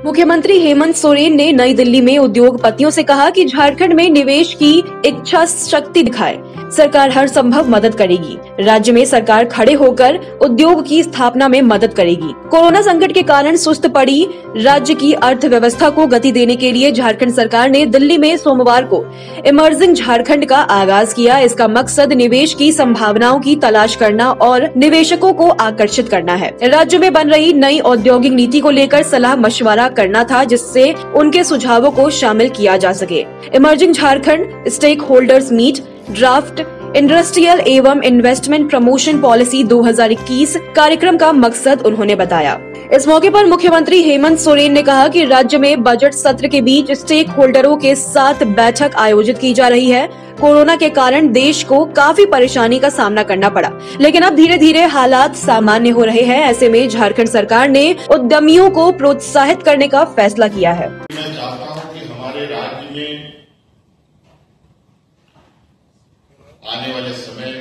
मुख्यमंत्री हेमंत सोरेन ने नई दिल्ली में उद्योगपतियों से कहा कि झारखंड में निवेश की इच्छा शक्ति दिखाए, सरकार हर संभव मदद करेगी। राज्य में सरकार खड़े होकर उद्योग की स्थापना में मदद करेगी। कोरोना संकट के कारण सुस्त पड़ी राज्य की अर्थव्यवस्था को गति देने के लिए झारखंड सरकार ने दिल्ली में सोमवार को इमर्जिंग झारखंड का आगाज किया। इसका मकसद निवेश की संभावनाओं की तलाश करना और निवेशकों को आकर्षित करना है। राज्य में बन रही नई औद्योगिक नीति को लेकर सलाह मशवरा करना था, जिससे उनके सुझावों को शामिल किया जा सके। Emerging Jharkhand stakeholders meet draft industrial एवं इन्वेस्टमेंट प्रमोशन पॉलिसी 2021 कार्यक्रम का मकसद उन्होंने बताया। इस मौके पर मुख्यमंत्री हेमंत सोरेन ने कहा कि राज्य में बजट सत्र के बीच स्टेक होल्डरों के साथ बैठक आयोजित की जा रही है। कोरोना के कारण देश को काफी परेशानी का सामना करना पड़ा, लेकिन अब धीरे धीरे हालात सामान्य हो रहे हैं। ऐसे में झारखंड सरकार ने उद्यमियों को प्रोत्साहित करने का फैसला किया है। मैं चाहता हूं कि हमारे राज्य में आने वाले समय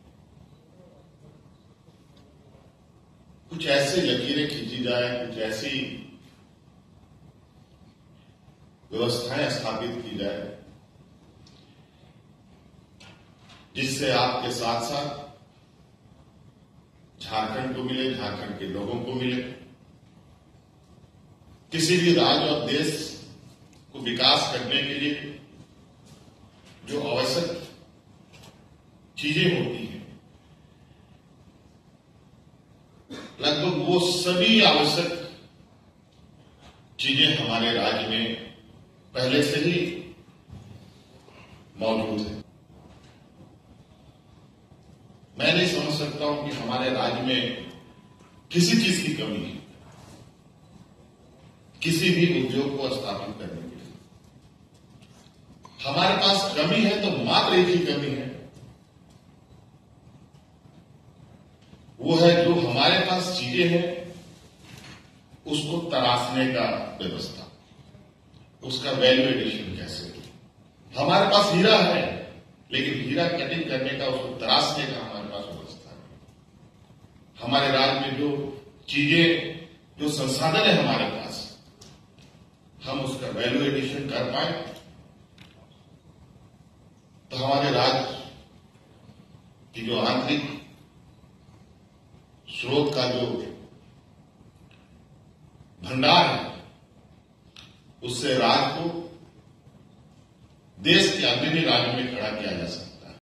कुछ ऐसे लकीरें खींची जाए, कुछ ऐसी व्यवस्थाएं स्थापित की जाए जिससे आपके साथ साथ झारखंड को मिले, झारखंड के लोगों को मिले। किसी भी राज्य और देश को विकास करने के लिए जो आवश्यक चीजें होती हैं, लगभग वो सभी आवश्यक चीजें हमारे राज्य में पहले से ही मौजूद है। मैं नहीं समझ सकता हूं कि हमारे राज्य में किसी चीज की कमी है किसी भी उद्योग को स्थापित करने के लिए। हमारे पास कमी है तो मात्र एक ही कमी है, वो है जो हमारे पास चीजें हैं उसको तराशने का व्यवस्था, उसका वैल्यू एडिशन कैसे। हमारे पास हीरा है लेकिन हीरा कटिंग करने का, उसको तराशने का हमारे पास व्यवस्था है। हमारे राज्य में जो चीजें, जो संसाधन है हमारे पास, हम उसका वैल्यू एडिशन कर पाए तो हमारे राज्य की जो आंतरिक स्रोत का जो भंडार है उससे राज्य को देश के अग्रणी राज्य में खड़ा किया जा सकता है।